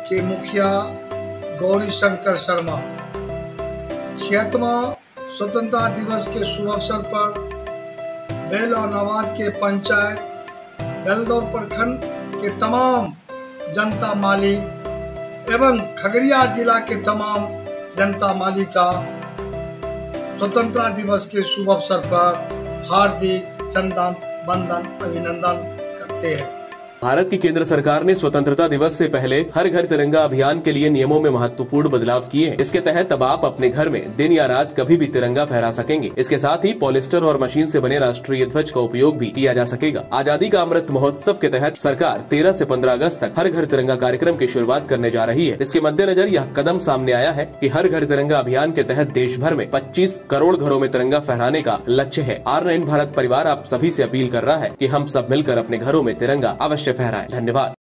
के मुखिया गौरी शंकर शर्मा 76वां स्वतंत्रता दिवस के शुभ अवसर पर बेलौनाबाद के पंचायत बेलदौर प्रखंड के तमाम जनता मालिक एवं खगड़िया जिला के तमाम जनता मालिक का स्वतंत्रता दिवस के शुभ अवसर पर हार्दिक चंदन वंदन अभिनंदन करते हैं। भारत की केंद्र सरकार ने स्वतंत्रता दिवस से पहले हर घर तिरंगा अभियान के लिए नियमों में महत्वपूर्ण बदलाव किए हैं। इसके तहत अब आप अपने घर में दिन या रात कभी भी तिरंगा फहरा सकेंगे। इसके साथ ही पॉलिस्टर और मशीन से बने राष्ट्रीय ध्वज का उपयोग भी किया जा सकेगा। आजादी का अमृत महोत्सव के तहत सरकार 13 से 15 अगस्त तक हर घर तिरंगा कार्यक्रम की शुरुआत करने जा रही है। इसके मद्देनजर यह कदम सामने आया है कि हर घर तिरंगा अभियान के तहत देश भर में 25 करोड़ घरों में तिरंगा फहराने का लक्ष्य है। R9 भारत परिवार आप सभी से अपील कर रहा है कि हम सब मिलकर अपने घरों में तिरंगा अवश्य फहराएं। धन्यवाद।